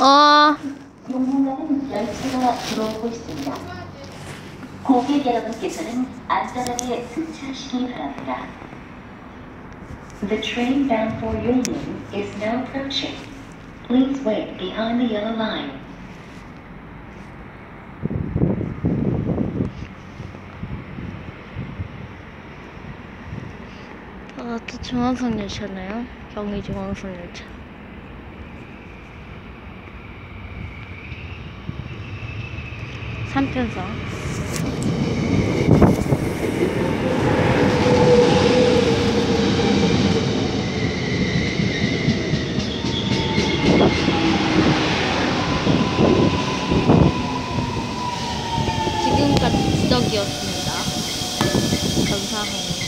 용문가는 열차가 들어오고 있습니다. 고객 여러분께서는 안전하게 승차하시기 바랍니다. The train bound for Yulin is now approaching. Please wait behind the yellow line. 또 중앙선 열차네요. 경의 중앙선 열차. 삼편성. 지금까지 지덕이었습니다. 감사합니다.